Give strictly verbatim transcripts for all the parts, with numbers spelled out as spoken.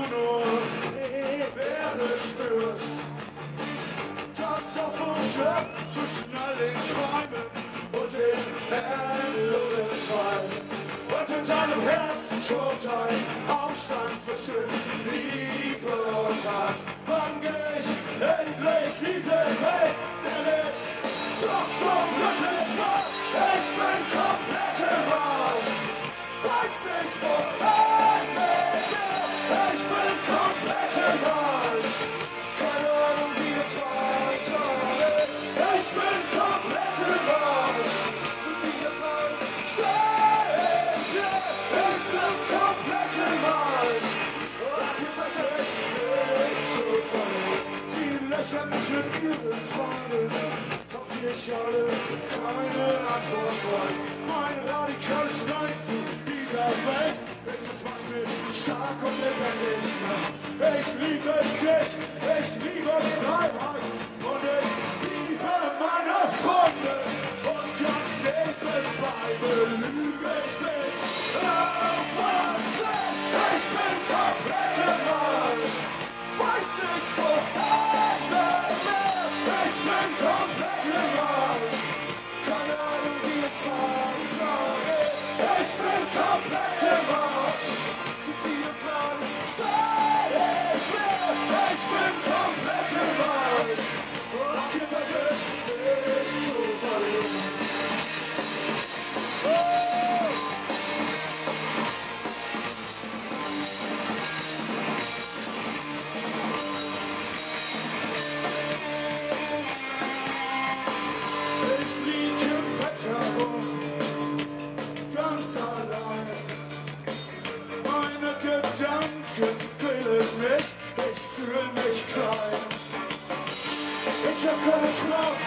nur Leere spürst. Das auf uns schlägt zwischen all den Träumen und den endlosen Fall. Und in deinem Herzen tobt ein Aufstand zwischen Liebe und Hass. Wann geh ich endlich diese Welt, der ich doch so glücklich war? Ich bin komplett im Arsch. Weiß nicht, wohin mit mir. Ich bin komplett im Arsch. Keine Ahnung, wie es weitergeht. Ich bin komplett im Arsch. Zu viele Fragen stell ich hier. Ich bin komplett im Arsch. Ach, hier wird ich nicht zu verlieren. Die löchern mich mit ihren Fragen, auf die ich alle keine Antwort weiß. Mein radikales Nein zu dieser Welt ist es, was mich stark und lebendig macht. Ich liebe dich, ich liebe Freiheit und ich liebe meine Freunde. Und ganz nebenbei belüge ich mich auf was ich. Ich bin komplett im Arsch, weiß nicht wohin mit mir. Ich bin komplett im Arsch, keine Ahnung wie es weitergeht. Ich bin komplett im Arsch, zu viele Fragen stell ich mir. Ich bin komplett im Arsch, und hier wird ich nicht zu verlieren. Oh! Ich lieg im Bett herum, ganz allein. Meine Gedanken quälen mich, ich fühl mich klein. Ich hab keine Kraft,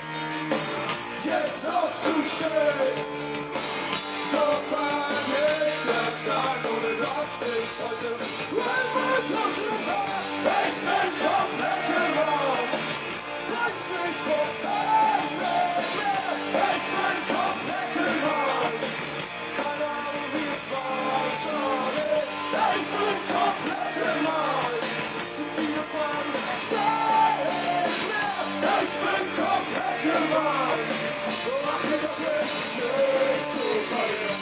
jetzt aufzustehen. So fang ich an, ohne dass ich heute mein Bedürfnis hab. Ich bin komplett im Arsch, weiß nicht wohin mit mir. Ich bin komplett im Arsch, keine Ahnung wie es weitergeht. Ich bin komplett im Arsch, zu viele Fragen stell ich mir. Ich bin komplett im Arsch, so mach mir doch nicht, nicht zu verlieren.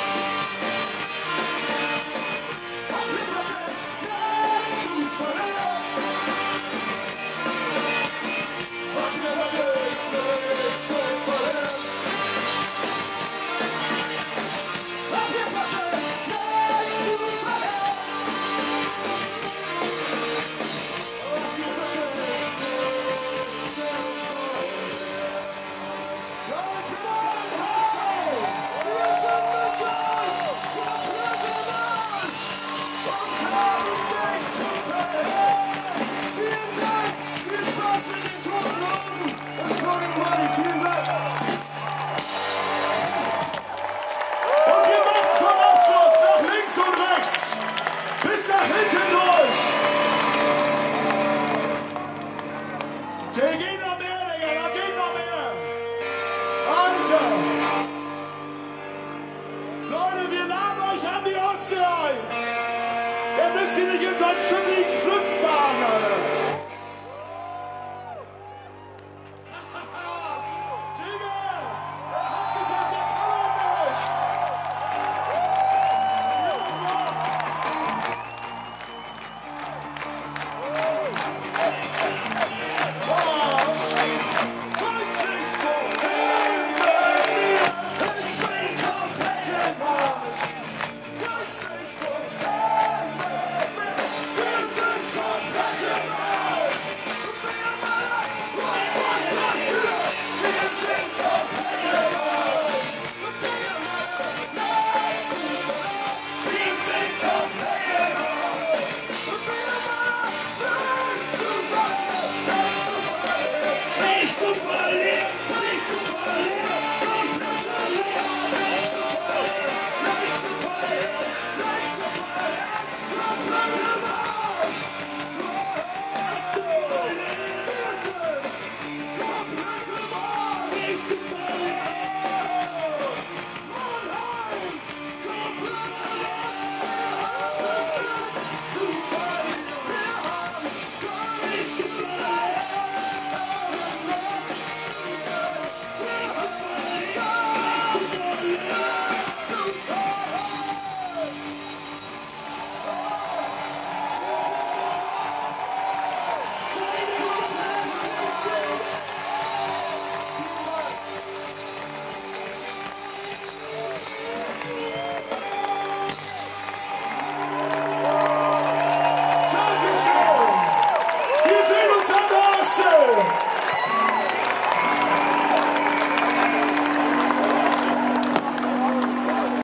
Mach mir doch nicht, nicht zu verlieren. Mach mir doch nicht, nicht zu verlieren. Mach mir doch nicht, nicht zu verlieren. Mach mir doch nicht, nicht zu verlieren. Leute, hey! Wir sind mit euch! Komplett im Arsch! Und haben dich zu verlieren! Vielen Dank! Viel Spaß mit den Totenlosen! Und Floating Money, vielen Dank! Und wir machen zum Abschluss nach links und rechts bis nach hinten durch! Der geht noch mehr, Digga, da geht noch mehr! Alter! Leute, wir laden euch an die Ostsee ein! Ihr müsst hier nicht in seinen schimmligen Flüssen